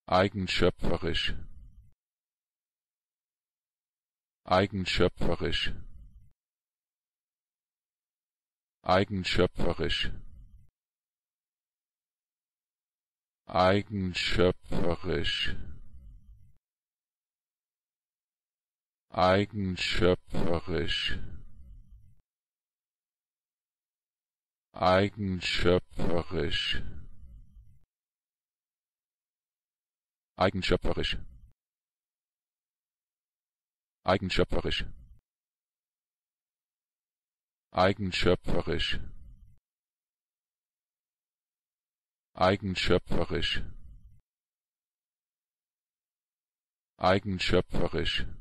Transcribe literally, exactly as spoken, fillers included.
eigenschöpferisch, eigenschöpferisch, eigenschöpferisch, eigenschöpferisch, eigenschöpferisch, eigenschöpferisch, eigenschöpferisch, eigenschöpferisch, eigenschöpferisch, eigenschöpferisch, eigenschöpferisch,